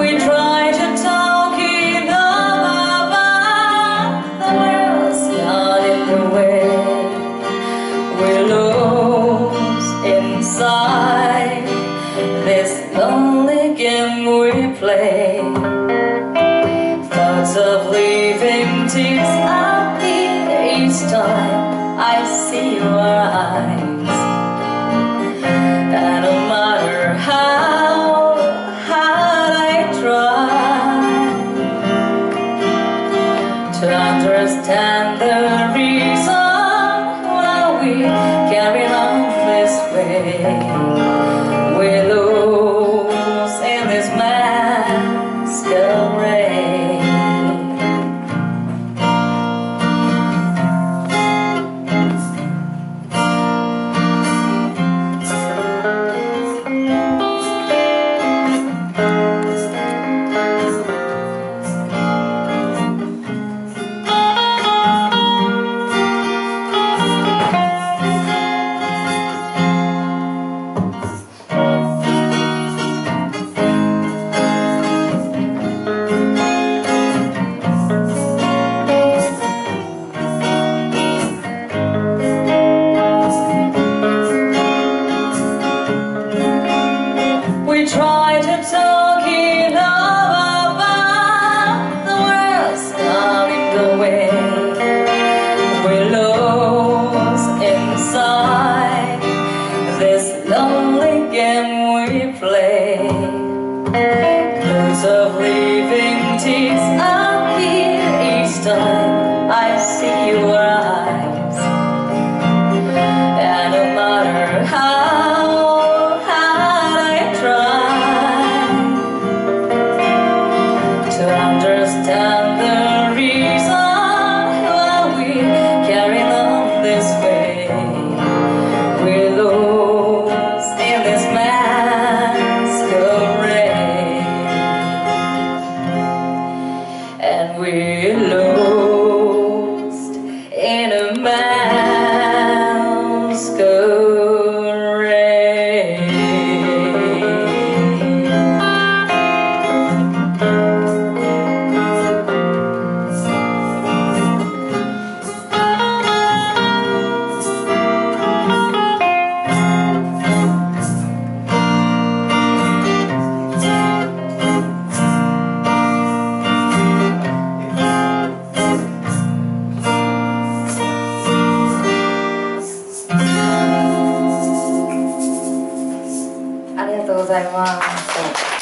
We try to talk it over, the world's not in the way. We're lost inside this lonely game we play. Thoughts of leaving tears appear each time I see your eyes. And no matter how hard I try to understand the reason why we carry on this way, we lose in this masquerade. We try to talk it over, but the world's not in the way. We're lost inside this lonely game we play. Those of leaving tears appear each time I see your eyes. And no matter how to understand the reason why we carry on this way, we lose in this masquerade, and we're lost in a masquerade.ありがとうございます。